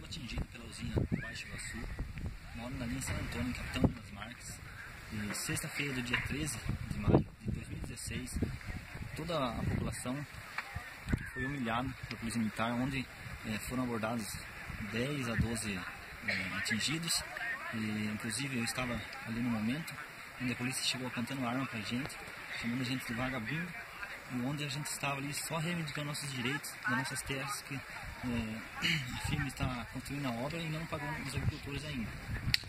atingido pela usina Baixo Iguaçu. Moro na linha San Antônio, Capitão das Marques. E sexta-feira do dia 13 de maio de 2016, toda a população foi humilhada pela polícia militar, onde foram abordados 10 a 12 atingidos. E, inclusive eu estava ali no momento onde a polícia chegou apontando arma para a gente, chamando a gente de vagabundo, e onde a gente estava ali só reivindicando nossos direitos, das nossas terras, que a firma está construindo a obra e não pagando os agricultores ainda.